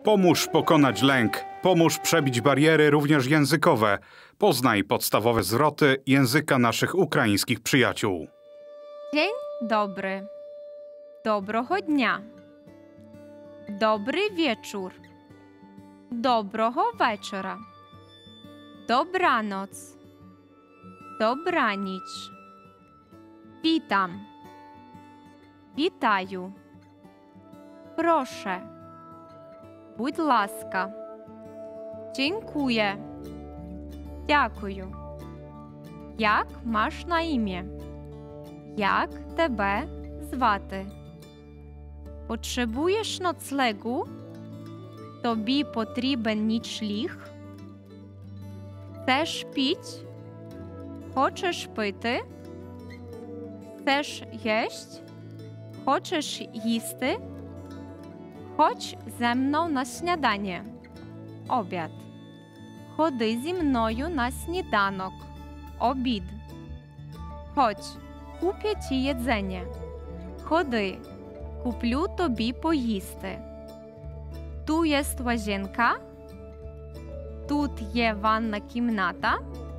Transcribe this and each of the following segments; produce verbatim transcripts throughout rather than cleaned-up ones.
Pomóż pokonać lęk. Pomóż przebić bariery, również językowe. Poznaj podstawowe zwroty języka naszych ukraińskich przyjaciół. Dzień dobry. Доброго дня. Добрий вечір. Доброго вечора. Добраноc. Добраніч. Witam. Вітаю. Proszę. Будь ласка. Dziękuję. Дякую. Як маєш на ім'я? Як тебе звати? Potrzebujesz noclegu? Тобі потрібен нічліг? Chcesz pić? Хочеш пити? Chcesz jeść? Хочеш їсти? Chodź ze mną na śniadanie. Obiad. Ходи зі мною на сніданок. Обід. Chodź, kupię ci jedzenie. Ходи, куплю тобі поїсти. Tu jest łazienka. Тут є ванна кімната.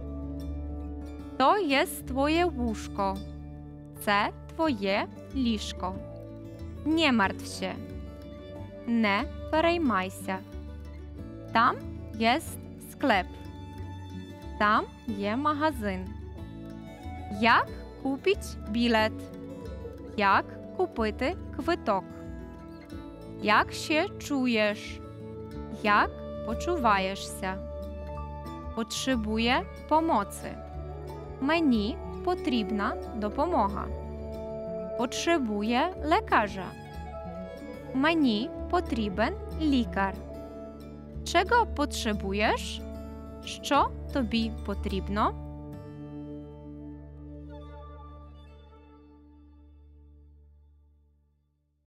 To jest twoje łóżko. Це твоє ліжко. Не martw się. Не переймайся. Там jest sklep. Там є магазин. Як купити білет? Як купити квиток? Як ще чуєш? Як почуваєшся? Потребує pomocy. Мені потрібна допомога. Потребує lekarza. Мені потрібен лікар. Czego potrzebujesz? Що тобі потрібно?